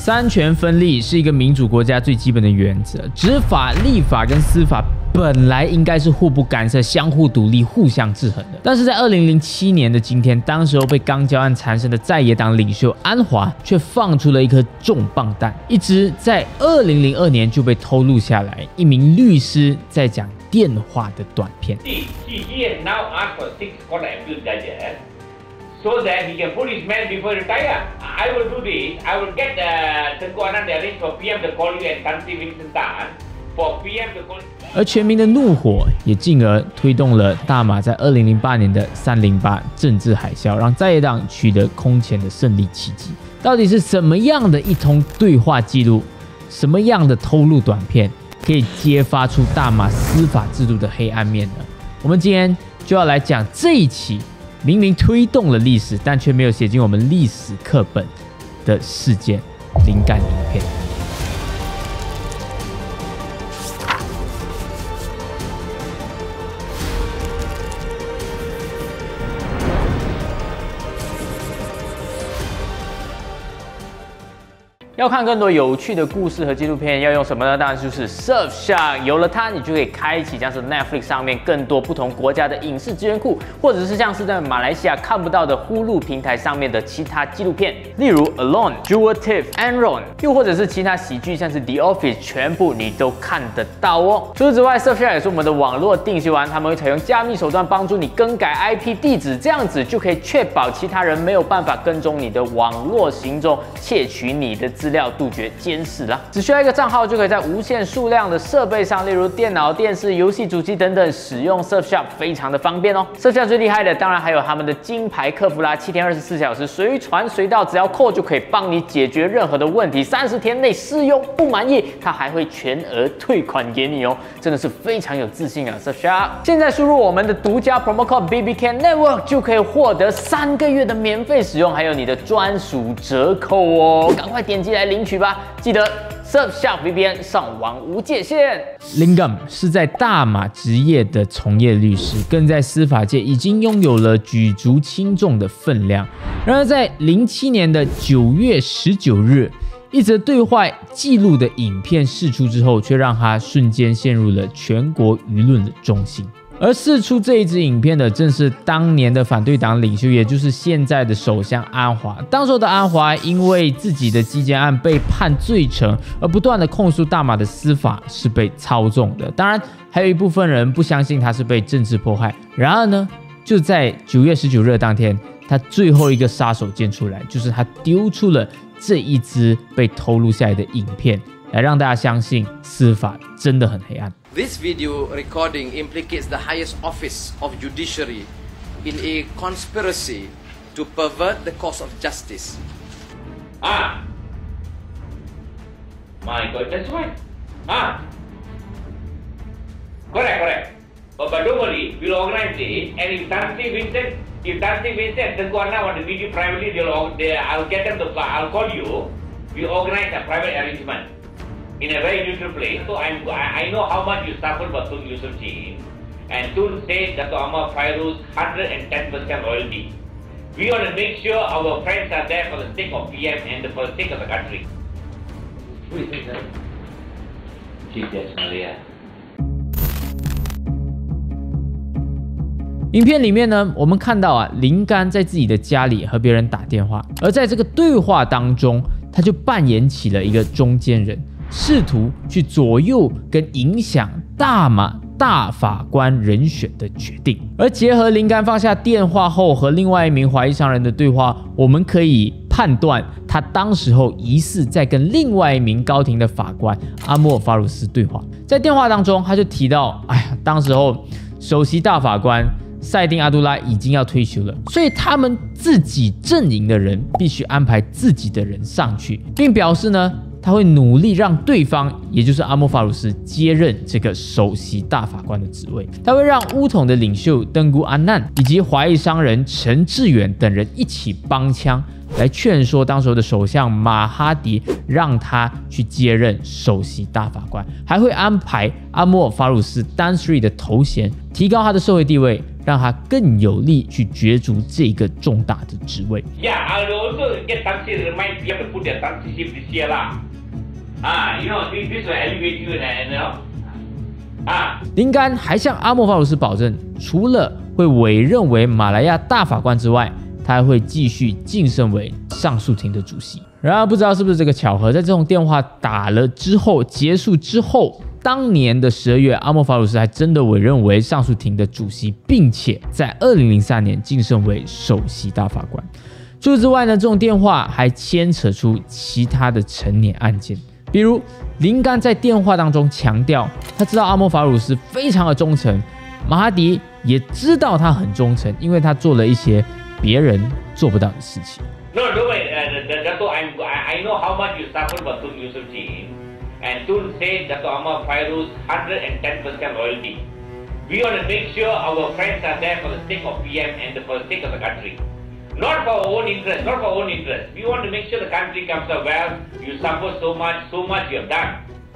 三权分立是一个民主国家最基本的原则，执法、立法跟司法本来应该是互不干涉、相互独立、互相制衡的。但是在2007年的今天，当时候被钢交案缠身的在野党领袖安华却放出了一颗重磅弹，一支在2002年就被偷录下来，一名律师在讲电话的短片。 He now asked for 6 court appeal judges so that he can put his man before retire. I will do this. I will get Tengku Anand the arrange for PM to call you and Tan Sri Vincent Tan for PM to call. 而全民的怒火也进而推动了大马在2008年的308政治海啸，让在野党取得空前的胜利奇迹。到底是什么样的一通对话记录，什么样的偷录短片，可以揭发出大马司法制度的黑暗面呢？我们今天就要来讲这一起明明推动了历史，但却没有写进我们历史课本的事件——灵感影片。要看更多有趣的故事和纪录片，要用什么呢？当然就是 Surfshark。有了它，你就可以开启像是 Netflix 上面更多不同国家的影视资源库，或者是像是在马来西亚看不到的Hulu平台上面的其他纪录片，例如 Alone、Jewel Thief、Enron， 又或者是其他喜剧，像是 The Office， 全部你都看得到哦。除此之外 ，Surfshark 也是我们的网络定期玩，他们会采用加密手段帮助你更改 IP 地址，这样子就可以确保其他人没有办法跟踪你的网络行踪，窃取你的资料，杜绝监视啦。只需要一个账号就可以在无限数量的设备上，例如电脑、电视、游戏主机等等，使用 Surfshark 非常的方便哦。Surfshark 最厉害的当然还有他们的金牌客服啦，7天24小时随传随到，只要扣就可以帮你解决任何的问题，30天内试用不满意，它还会全额退款给你哦，真的是非常有自信啊 Surfshark。现在输入我们的独家 promo code BBK Network 就可以获得3个月的免费使用，还有你的专属折扣哦，赶快点击来领取吧！记得 Surfshark VPN 上网无界限。Lingam 是在大马职业的从业律师，更在司法界已经拥有了举足轻重的分量。然而，在07年的9月19日，一则对话记录的影片释出之后，却让他瞬间陷入了全国舆论的中心。而释出这一支影片的正是当年的反对党领袖，也就是现在的首相安华。当时的安华因为自己的基建案被判罪成，而不断的控诉大马的司法是被操纵的。当然，还有一部分人不相信他是被政治迫害。然而呢，就在9月19日当天，他最后一个杀手锏出来，就是他丢出了这一支被偷录下来的影片，来让大家相信司法真的很黑暗。 This video recording implicates the highest office of judiciary in a conspiracy to pervert the course of justice. My God, that's right. Correct. But don't worry, we'll organize it. And if Tan Sri Vincent and Tengku Anand want to meet you privately, I'll get them I'll call you. We organize a private arrangement.In a very neutral place. So I know how much you suffered for Tun Yusof, and Tun said Dato' Ahmad Fairuz 110% loyalty. We want to make sure our friends are there for the sake of PM and for the sake of the country. Who is this, sir? Chief Justice Maria. 影片里面呢，我们看到林干在自己的家里和别人打电话，而在这个对话当中，他就扮演起了一个中间人，试图去左右跟影响大马大法官人选的决定。而结合林干放下电话后和另外一名华裔商人的对话，我们可以判断他当时候疑似在跟另外一名高庭的法官阿莫法鲁斯对话。在电话当中，他就提到，当时候首席大法官赛丁阿杜拉已经要退休了，所以他们自己阵营的人必须安排自己的人上去，并表示呢，他会努力让对方，也就是阿莫法鲁斯接任这个首席大法官的职位。他会让巫统的领袖登古安难以及华裔商人陈志远等人一起帮腔，来劝说当时的首相马哈迪让他去接任首席大法官，还会安排阿莫法鲁斯丹斯瑞的头衔，提高他的社会地位， 让他更有力去角逐这个重大的职位。 Yeah, I'll also get Tansi remind you to put the Tansi ship this year lah. This will elevate you and 林甘还向阿莫法鲁斯保证，除了会委任为马来亚大法官之外，他还会继续晋升为上诉庭的主席。然而，不知道是不是这个巧合，在这通电话打了之后，结束之后，当年的12月，阿莫法鲁斯还真的委任为上诉庭的主席，并且在2003年晋升为首席大法官。除此之外呢，这种电话还牵扯出其他的成年案件，比如林甘在电话当中强调，他知道阿莫法鲁斯非常的忠诚，马哈迪也知道他很忠诚，因为他做了一些别人做不到的事情。 No, don't worry, Dato', I know how much you suffered for Tun Yusof, and Tun said Dato' Ahmad Fairuz 110% loyalty. We want to make sure our friends are there for the sake of PM and for the sake of the country. Not for our own interest, not for our own interest. We want to make sure the country comes out well. You suffer so much you have done.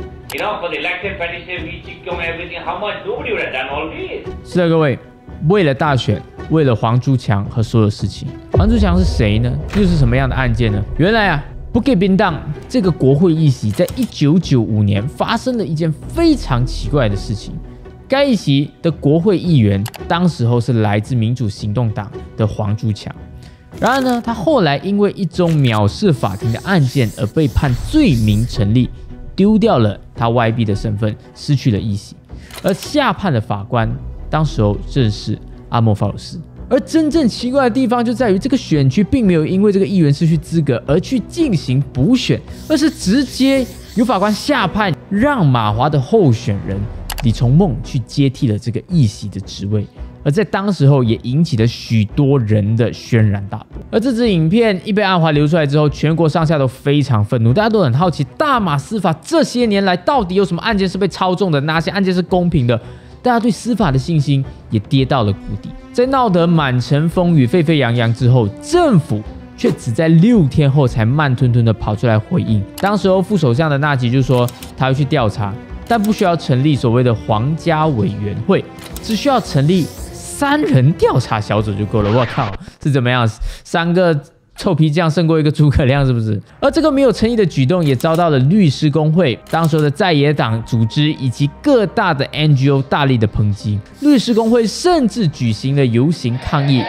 For the election petition, we check on everything, how much nobody would have done all this. 是的，各位，为了大选，为了黄珠强和所有事情，黄珠强是谁呢？又是什么样的案件呢？原来啊，Bukit Bintang 这个国会议席在1995年发生了一件非常奇怪的事情。该议席的国会议员当时候是来自民主行动党的黄珠强，然而呢，他后来因为一宗藐视法庭的案件而被判罪名成立，丢掉了他 YB 的身份，失去了议席。而下判的法官当时候正是阿莫法鲁斯。而真正奇怪的地方就在于，这个选区并没有因为这个议员失去资格而去进行补选，而是直接由法官下判，让马华的候选人李从孟去接替了这个议席的职位。而在当时候也引起了许多人的轩然大波。而这支影片一被安华流出来之后，全国上下都非常愤怒，大家都很好奇，大马司法这些年来到底有什么案件是被操纵的，哪些案件是公平的？大家对司法的信心也跌到了谷底。在闹得满城风雨、沸沸扬扬之后，政府却只在6天后才慢吞吞的跑出来回应。当时候副首相的纳吉就说他会去调查，但不需要成立所谓的皇家委员会，只需要成立3人调查小组就够了。我靠，是怎么样？3个臭皮匠胜过一个诸葛亮，是不是？而这个没有诚意的举动也遭到了律师公会、当时的在野党组织以及各大的 NGO 大力的抨击。律师公会甚至举行了游行抗议。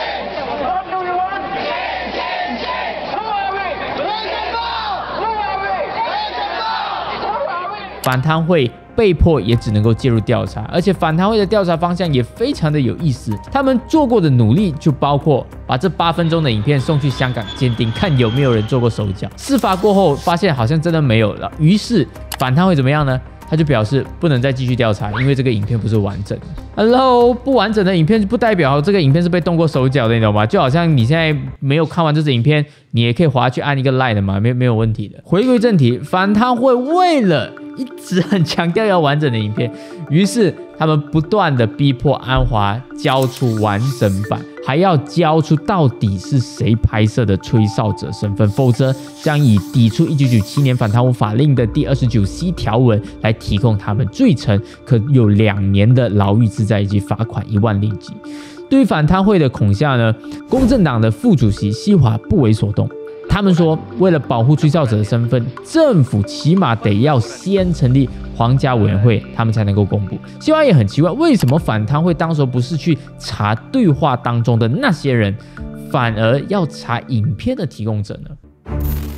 反贪会被迫也只能够介入调查，而且反贪会的调查方向也非常的有意思。他们做过的努力就包括把这8分钟的影片送去香港鉴定，看有没有人做过手脚。事发过后发现好像真的没有了，于是反贪会怎么样呢？他就表示不能再继续调查，因为这个影片不是完整的。Hello， 不完整的影片不代表这个影片是被动过手脚的，你懂吗？就好像你现在没有看完这支影片，你也可以滑去按一个 like 的嘛，没有问题的。回归正题，反贪会为了一直很强调要完整的影片，于是他们不断的逼迫安华交出完整版，还要交出到底是谁拍摄的吹哨者身份，否则将以抵触1997年反贪污法令的第29C 条文来提控他们，罪成可有2年的牢狱之灾以及罚款1万令吉。对于反贪会的恐吓呢，公正党的副主席西华不为所动。他们说，为了保护吹哨者的身份，政府起码得要先成立皇家委员会，他们才能够公布。西华也很奇怪，为什么反贪会当时不是去查对话当中的那些人，反而要查影片的提供者呢？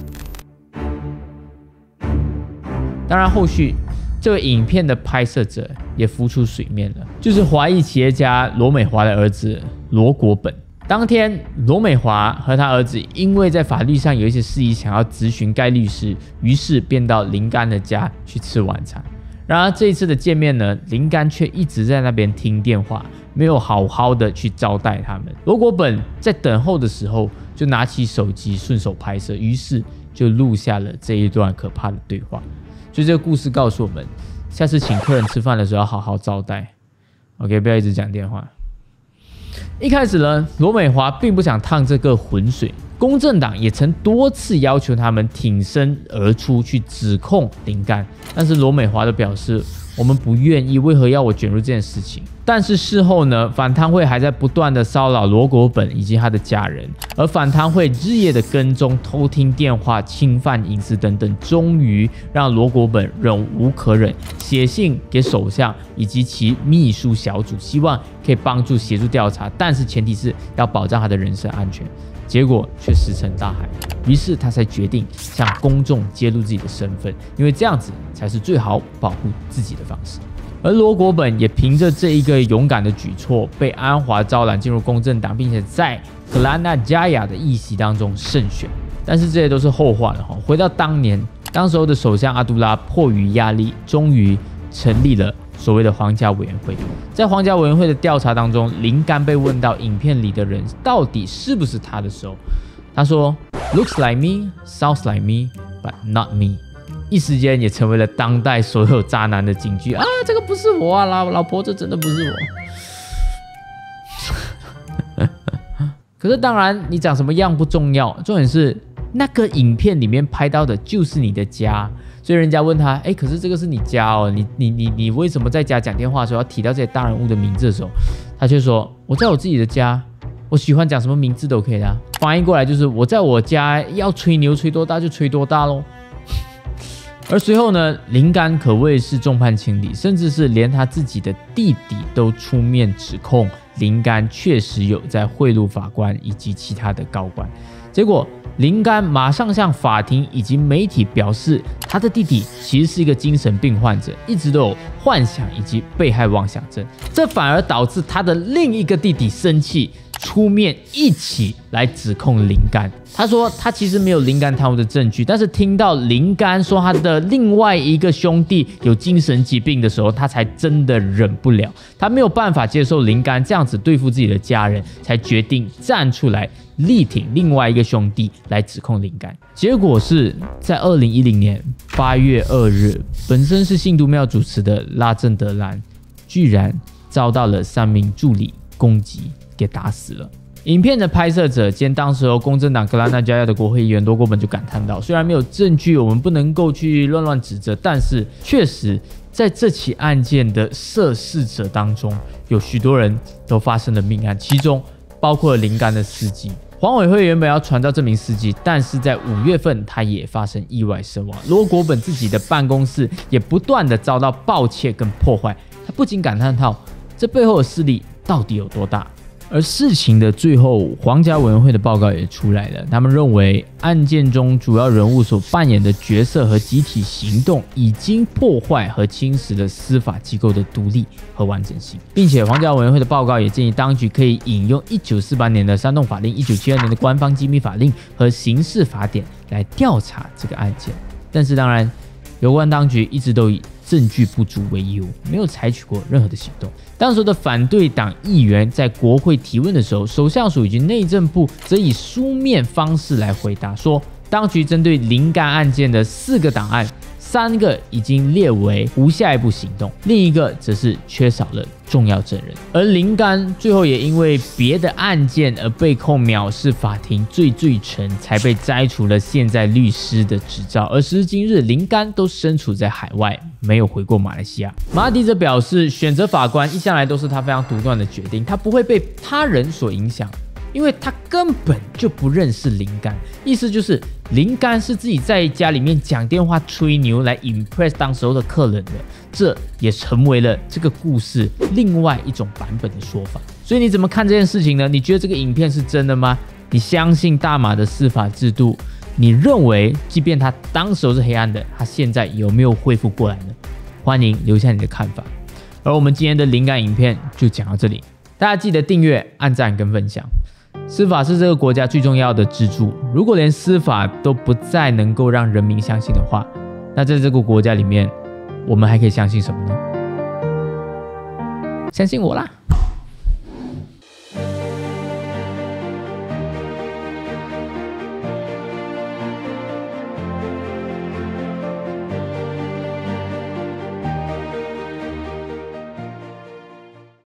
当然，后续这个影片的拍摄者也浮出水面了，就是华裔企业家罗美华的儿子罗国本。当天，罗美华和他儿子因为在法律上有一些事宜想要咨询该律师，于是便到林甘的家去吃晚餐。然而这一次的见面呢，林甘却一直在那边听电话，没有好好的去招待他们。罗国本在等候的时候就拿起手机顺手拍摄，于是就录下了这一段可怕的对话。所以这个故事告诉我们，下次请客人吃饭的时候要好好招待 ，OK， 不要一直讲电话。一开始呢，罗美华并不想趟这个浑水， 公正党也曾多次要求他们挺身而出去指控林甘，但是罗美华都表示我们不愿意，为何要我卷入这件事情？但是事后呢，反贪会还在不断的骚扰罗国本以及他的家人，而反贪会日夜的跟踪、偷听电话、侵犯隐私等等，终于让罗国本忍无可忍，写信给首相以及其秘书小组，希望可以帮助协助调查，但是前提是要保障他的人身安全。结果却石沉大海，于是他才决定向公众揭露自己的身份，因为这样子才是最好保护自己的方式。而罗国本也凭着这一个勇敢的举措，被安华招揽进入公正党，并且在格拉纳加亚的议席当中胜选。但是这些都是后话了。回到当年，当时候的首相阿杜拉迫于压力，终于成立了所谓的皇家委员会。在皇家委员会的调查当中，林甘被问到影片里的人到底是不是他的时候，他说 "Looks like me, sounds like me, but not me"， 一时间也成为了当代所有渣男的警句啊！这个不是我啊，老婆，这真的不是我。可是当然，你长什么样不重要，重点是那个影片里面拍到的就是你的家。所以人家问他，可是这个是你家哦，你为什么在家讲电话的时候要提到这些大人物的名字的时候，他却说我在我自己的家，我喜欢讲什么名字都可以的。翻译过来就是我在我家要吹牛吹多大就吹多大咯。而随后呢，林甘可谓是众叛亲离，甚至是连他自己的弟弟都出面指控林甘确实有在贿赂法官以及其他的高官。结果林甘马上向法庭以及媒体表示，他的弟弟其实是一个精神病患者，一直都有幻想以及被害妄想症，这反而导致他的另一个弟弟生气，出面一起来指控林甘。他说他其实没有林甘贪污的证据，但是听到林甘说他的另外一个兄弟有精神疾病的时候，他才真的忍不了，他没有办法接受林甘这样子对付自己的家人，才决定站出来力挺另外一个兄弟来指控林甘。结果是在2010年8月2日，本身是信都庙主持的拉正德兰居然遭到了3名助理攻击，给打死了。影片的拍摄者兼当时公正党格拉纳加亚的国会议员罗国本就感叹到，虽然没有证据，我们不能够去乱指责，但是确实在这起案件的涉事者当中，有许多人都发生了命案，其中包括了林甘的司机。黄委会原本要传召这名司机，但是在5月份他也发生意外身亡。罗国本自己的办公室也不断的遭到盗窃跟破坏，他不禁感叹到，这背后的势力到底有多大？而事情的最后，皇家委员会的报告也出来了，他们认为案件中主要人物所扮演的角色和集体行动已经破坏和侵蚀了司法机构的独立和完整性，并且皇家委员会的报告也建议当局可以引用1948年的煽动法令、1972年的官方机密法令和刑事法典来调查这个案件。但是当然，有关当局一直都以证据不足为由，没有采取过任何的行动。当时的反对党议员在国会提问的时候，首相署以及内政部则以书面方式来回答，说当局针对林甘案件的4个档案，3个已经列为无下一步行动，另一个则是缺少了重要证人。而林甘最后也因为别的案件而被控藐视法庭罪成，才被摘除了现在律师的执照。而时至今日，林甘都身处在海外，没有回过马来西亚。马哈迪则表示，选择法官一向来都是他非常独断的决定，他不会被他人所影响，因为他根本就不认识林甘，意思就是林甘是自己在家里面讲电话吹牛来 impress 当时候的客人的，这也成为了这个故事另外一种版本的说法。所以你怎么看这件事情呢？你觉得这个影片是真的吗？你相信大马的司法制度？你认为即便他当时候是黑暗的，他现在有没有恢复过来呢？欢迎留下你的看法。而我们今天的灵感影片就讲到这里，大家记得订阅、按赞跟分享。司法是这个国家最重要的支柱，如果连司法都不再能够让人民相信的话，那在这个国家里面，我们还可以相信什么呢？相信我啦！